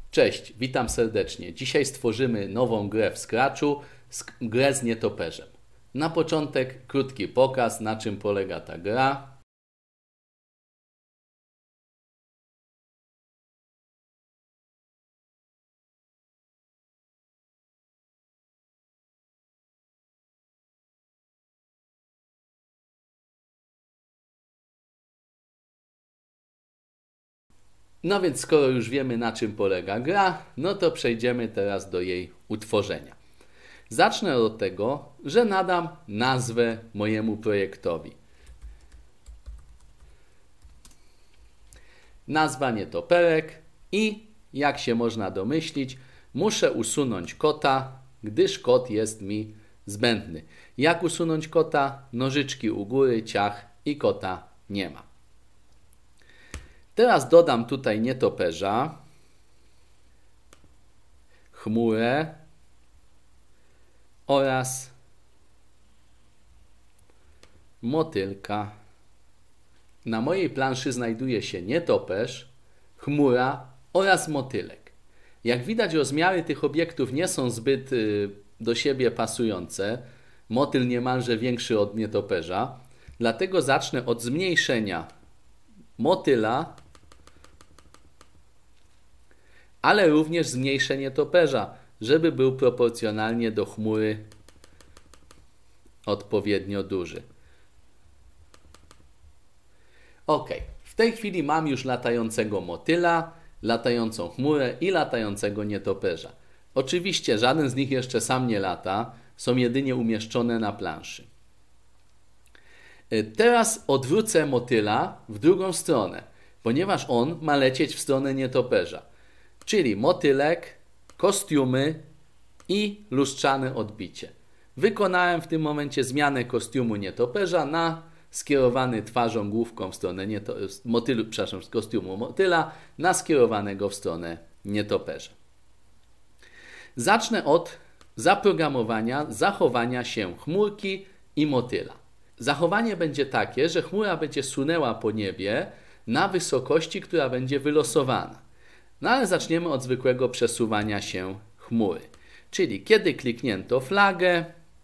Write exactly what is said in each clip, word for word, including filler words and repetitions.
Cześć, witam serdecznie. Dzisiaj stworzymy nową grę w Scratchu, grę z nietoperzem. Na początek krótki pokaz, na czym polega ta gra. No więc skoro już wiemy, na czym polega gra, no to przejdziemy teraz do jej utworzenia. Zacznę od tego, że nadam nazwę mojemu projektowi. Nazwa nietoperek i, jak się można domyślić, muszę usunąć kota, gdyż kot jest mi zbędny. Jak usunąć kota? Nożyczki u góry, ciach i kota nie ma. Teraz dodam tutaj nietoperza, chmurę oraz motylka. Na mojej planszy znajduje się nietoperz, chmura oraz motylek. Jak widać, rozmiary tych obiektów nie są zbyt y, do siebie pasujące. Motyl niemalże większy od nietoperza. Dlatego zacznę od zmniejszenia motyla, ale również zmniejszę nietoperza, żeby był proporcjonalnie do chmury odpowiednio duży. Ok, w tej chwili mam już latającego motyla, latającą chmurę i latającego nietoperza. Oczywiście żaden z nich jeszcze sam nie lata, są jedynie umieszczone na planszy. Teraz odwrócę motyla w drugą stronę, ponieważ on ma lecieć w stronę nietoperza. Czyli motylek, kostiumy i lustrzane odbicie. Wykonałem w tym momencie zmianę kostiumu nietoperza na skierowany twarzą, główką w stronę nieto, motylu, przepraszam, z kostiumu motyla na skierowanego w stronę nietoperza. Zacznę od zaprogramowania zachowania się chmurki i motyla. Zachowanie będzie takie, że chmura będzie sunęła po niebie na wysokości, która będzie wylosowana. No ale zaczniemy od zwykłego przesuwania się chmury. Czyli kiedy kliknięto flagę,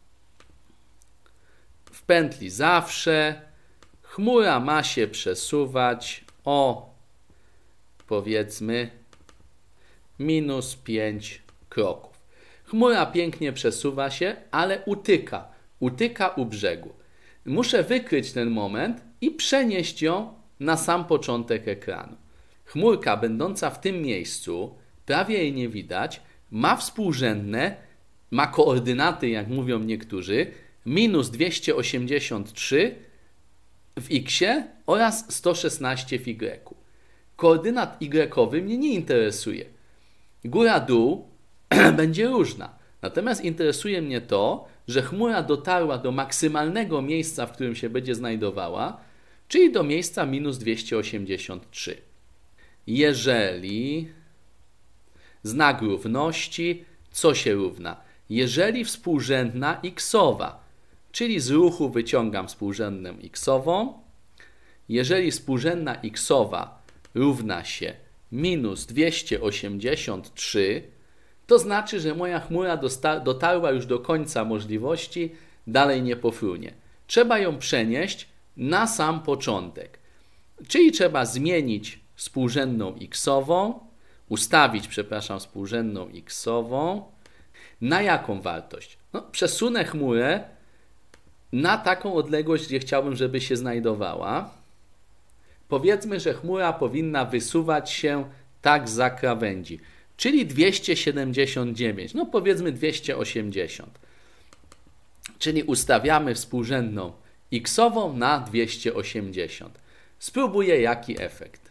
w pętli zawsze, chmura ma się przesuwać o, powiedzmy, minus pięć kroków. Chmura pięknie przesuwa się, ale utyka. Utyka u brzegu. Muszę wykryć ten moment i przenieść ją na sam początek ekranu. Chmurka będąca w tym miejscu, prawie jej nie widać, ma współrzędne, ma koordynaty, jak mówią niektórzy, minus dwieście osiemdziesiąt trzy w X-ie oraz sto szesnaście w Y. Koordynat Y-owy mnie nie interesuje. Góra-dół będzie różna. Natomiast interesuje mnie to, że chmura dotarła do maksymalnego miejsca, w którym się będzie znajdowała, czyli do miejsca minus dwieście osiemdziesiąt trzy. Jeżeli znak równości, co się równa? Jeżeli współrzędna x-owa, czyli z ruchu wyciągam współrzędną x-ową, jeżeli współrzędna x-owa równa się minus dwieście osiemdziesiąt trzy, to znaczy, że moja chmura dotarła już do końca możliwości, dalej nie pofrunie. Trzeba ją przenieść na sam początek, czyli trzeba zmienić współrzędną x-ową, ustawić, przepraszam, współrzędną x-ową. Na jaką wartość? No, przesunę chmurę na taką odległość, gdzie chciałbym, żeby się znajdowała. Powiedzmy, że chmura powinna wysuwać się tak za krawędzi, czyli dwieście siedemdziesiąt dziewięć, no powiedzmy dwieście osiemdziesiąt. Czyli ustawiamy współrzędną x-ową na dwieście osiemdziesiąt. Spróbuję, jaki efekt.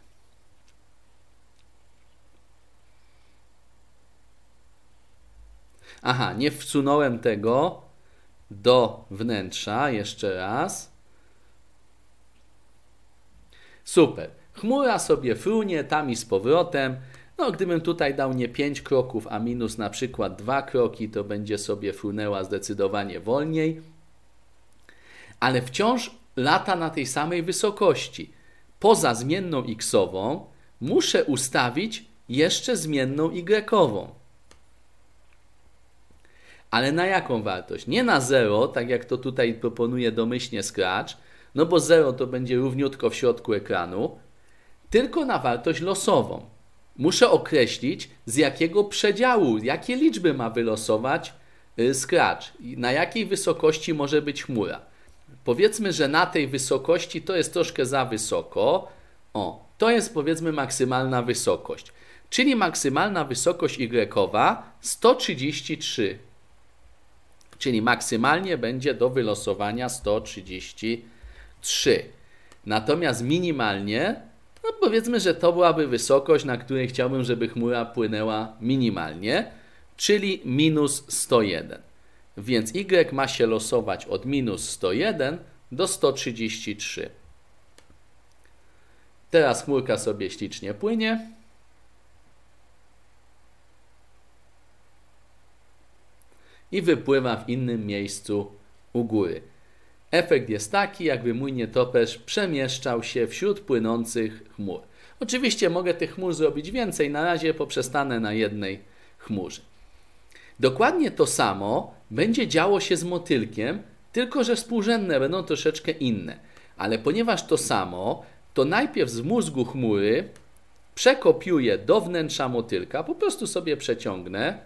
Aha, nie wsunąłem tego do wnętrza. Jeszcze raz. Super. Chmura sobie frunie tam i z powrotem. No, gdybym tutaj dał nie pięć kroków, a minus na przykład dwa kroki, to będzie sobie frunęła zdecydowanie wolniej. Ale wciąż lata na tej samej wysokości. Poza zmienną x-ową muszę ustawić jeszcze zmienną y-ową. Ale na jaką wartość? Nie na zero, tak jak to tutaj proponuje domyślnie Scratch, no bo zero to będzie równiutko w środku ekranu, tylko na wartość losową. Muszę określić, z jakiego przedziału, jakie liczby ma wylosować Scratch, na jakiej wysokości może być chmura. Powiedzmy, że na tej wysokości to jest troszkę za wysoko. O, to jest powiedzmy maksymalna wysokość. Czyli maksymalna wysokość y-owa sto trzydzieści trzy. Czyli maksymalnie będzie do wylosowania sto trzydzieści trzy. Natomiast minimalnie, no powiedzmy, że to byłaby wysokość, na której chciałbym, żeby chmura płynęła minimalnie, czyli minus sto jeden. Więc y ma się losować od minus sto jeden do sto trzydzieści trzy. Teraz chmurka sobie ślicznie płynie. I wypływa w innym miejscu u góry. Efekt jest taki, jakby mój nietoperz przemieszczał się wśród płynących chmur. Oczywiście mogę tych chmur zrobić więcej, na razie poprzestanę na jednej chmurze. Dokładnie to samo będzie działo się z motylkiem, tylko że współrzędne będą troszeczkę inne. Ale ponieważ to samo, to najpierw z mózgu chmury przekopiuję do wnętrza motylka, po prostu sobie przeciągnę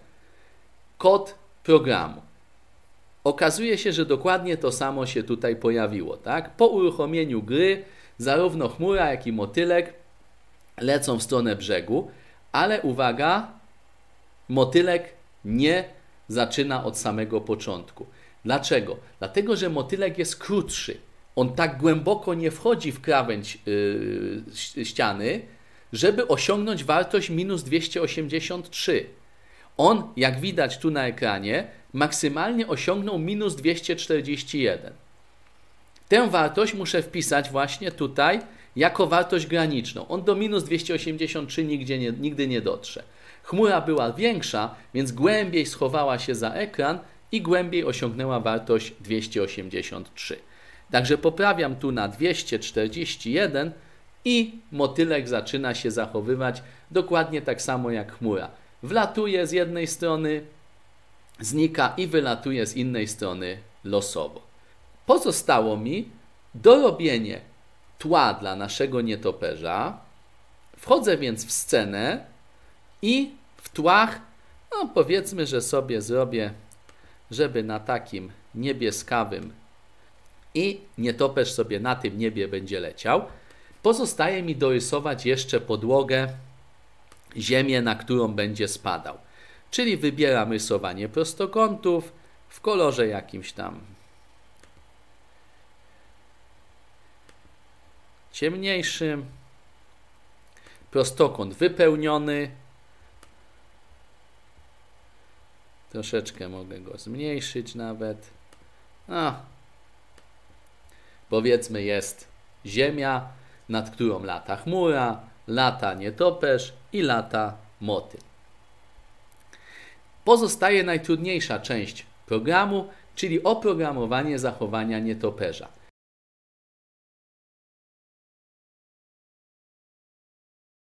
kod programu. Okazuje się, że dokładnie to samo się tutaj pojawiło. Tak? Po uruchomieniu gry zarówno chmura, jak i motylek lecą w stronę brzegu, ale uwaga, motylek nie zaczyna od samego początku. Dlaczego? Dlatego, że motylek jest krótszy. On tak głęboko nie wchodzi w krawędź yy, ściany, żeby osiągnąć wartość minus dwieście osiemdziesiąt trzy. On, jak widać tu na ekranie, maksymalnie osiągnął minus dwieście czterdzieści jeden. Tę wartość muszę wpisać właśnie tutaj jako wartość graniczną. On do minus dwieście osiemdziesiąt trzy nigdzie nie, nigdy nie dotrze. Chmura była większa, więc głębiej schowała się za ekran i głębiej osiągnęła wartość dwieście osiemdziesiąt trzy. Także poprawiam tu na dwieście czterdzieści jeden i motylek zaczyna się zachowywać dokładnie tak samo jak chmura. Wlatuje z jednej strony, znika i wylatuje z innej strony losowo. Pozostało mi dorobienie tła dla naszego nietoperza. Wchodzę więc w scenę i w tłach, no powiedzmy, że sobie zrobię, żeby na takim niebieskawym i nietoperz sobie na tym niebie będzie leciał. Pozostaje mi dorysować jeszcze podłogę, ziemię, na którą będzie spadał. Czyli wybieram rysowanie prostokątów w kolorze jakimś tam ciemniejszym. Prostokąt wypełniony. Troszeczkę mogę go zmniejszyć nawet. No. Powiedzmy, jest ziemia, nad którą lata chmura, lata nietoperz i lata motyl. Pozostaje najtrudniejsza część programu, czyli oprogramowanie zachowania nietoperza.